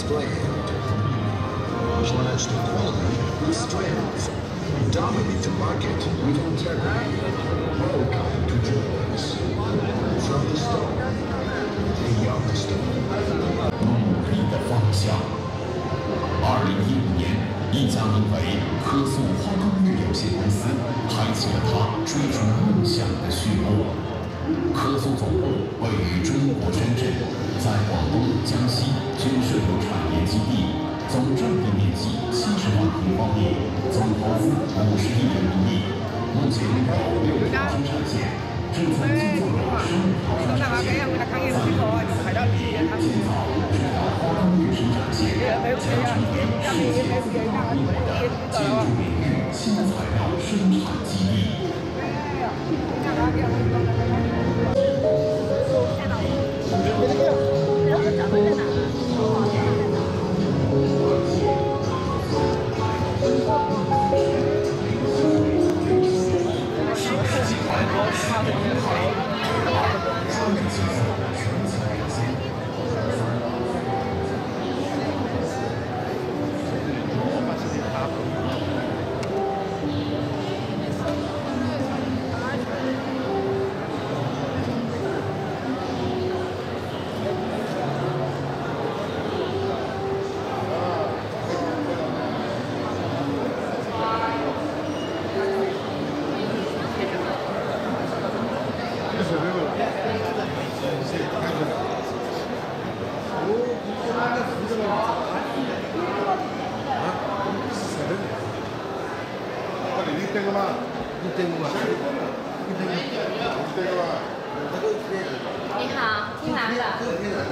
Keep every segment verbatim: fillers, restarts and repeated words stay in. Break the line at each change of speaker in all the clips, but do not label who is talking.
National quality with strength. Dominate the market with integrity. Welcome to Jones. From the stone, beyond the stone. 努力的方向。二零一五年，一家名为科速化工业有限公司开启了它追逐梦想的序幕。科速总部位于中国深圳，在广东、江西均设有产业基地，总占地面积七十万平方米，总投资五十亿人民币。目前有六条生产线，正在建造生物条生产线，在建造制造化工业生产线，加强研制技术，立我的建筑领域新材料生产基地。
你好，听完了，听完了，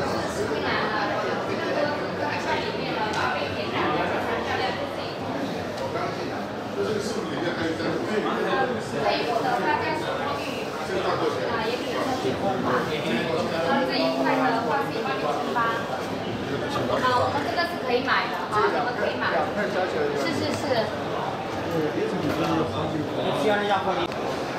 在里面的宝贝甜点，漂亮不行。水果的话叫什么玉？啊，也可以特别红嘛。呃，这一块的话是一万六千八。好，我们这个是可以买的啊，你们可以买。是是是。需要压货。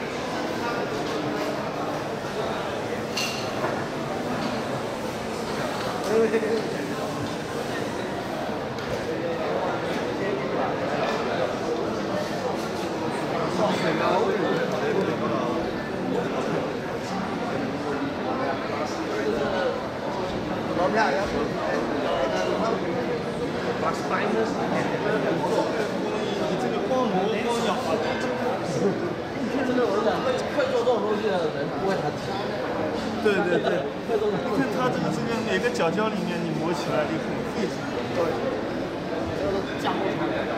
你这个光磨光要好。
真的，我讲会做这种东西的人不会很强。
对对对，你看它这个这个每个角角里面你磨起来就很费劲。对，这都是橡木材料。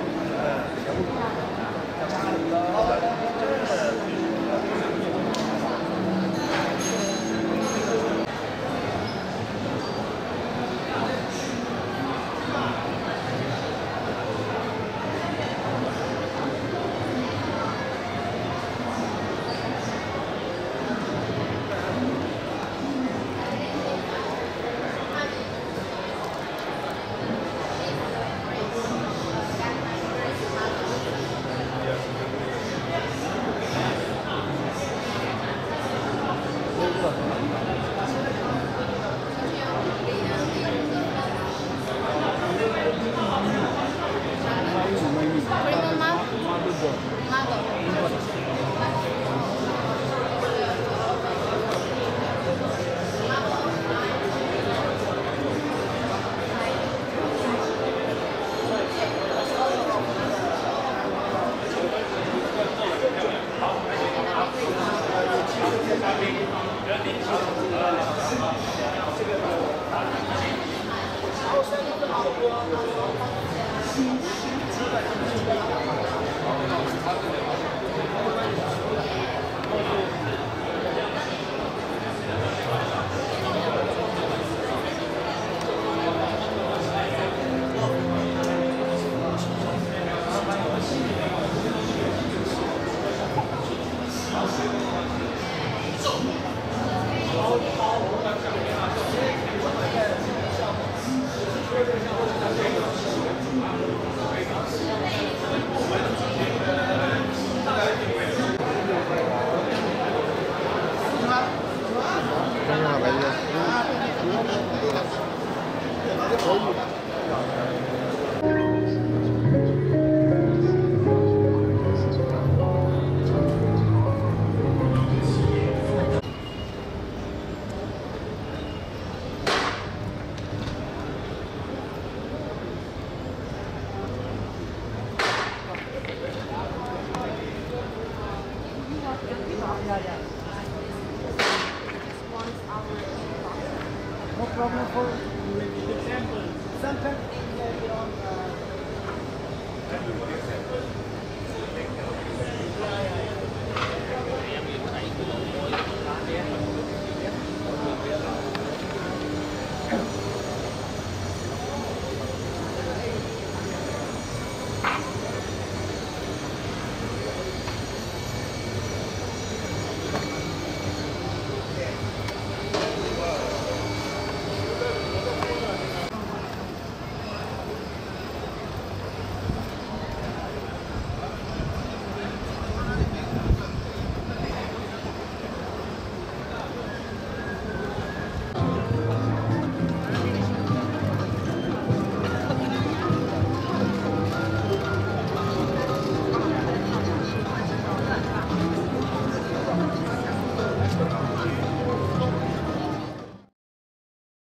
Yeah, yeah.
One hour.
No problem for the sample. Sample. Uh,